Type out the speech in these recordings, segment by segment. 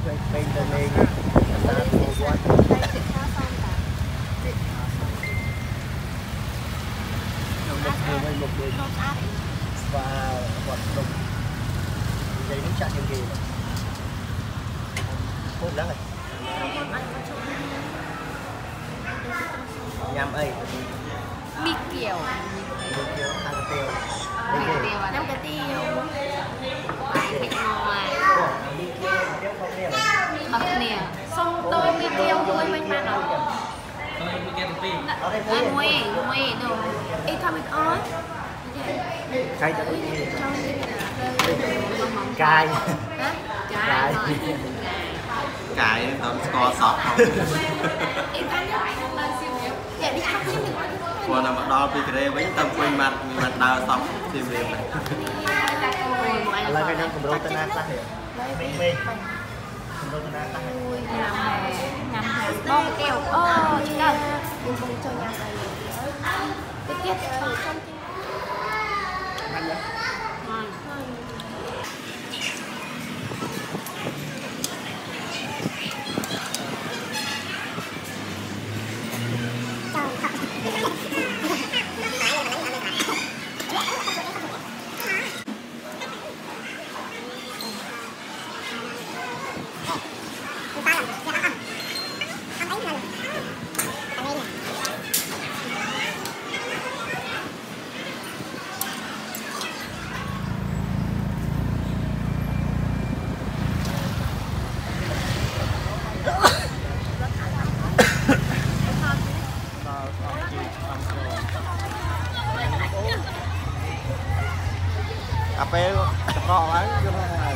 bên lên lên ta mua quá một đôi và hoạt động giấy nước chạm trên kì hốt lắm rồi nhằm ấy mì kiểu ăn tiêu năm cái tiêu thịt ngoài ớt nè xong tôi mì tiêu vui mình mà nó mùi đồ ít thôi mình ói cay cho cay cay cái tấm score sọt dạ đi khóc chứ đừng còn là mà đo bị cái với tâm quên mặt đau sống thì về là cái năng của đôi tên ta hiểu mê đôi tên ta nhằm bông kẹo chỉ cần bông cho nhà này cái tiết trong cà phê cọ ấy vô này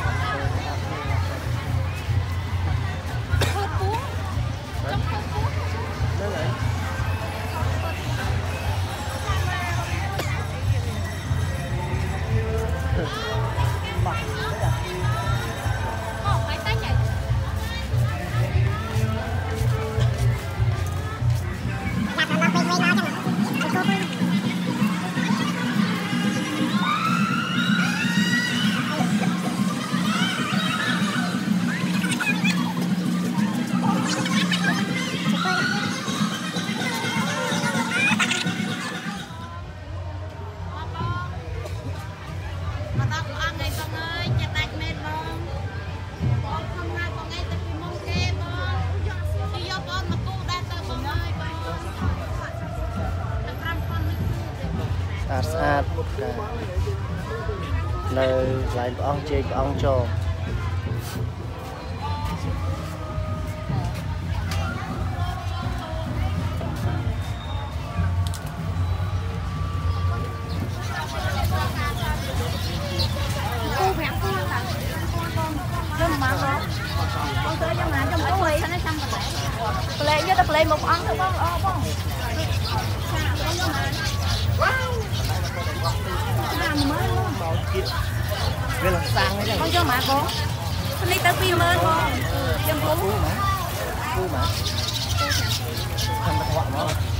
ស្អាតនៅកន្លែងព្រះអង្គជ័យព្រះអង្គចូល play một ăn thôi con về là sang đấy con cho má con đi tới phim ơi con mà thằng mặt họ nó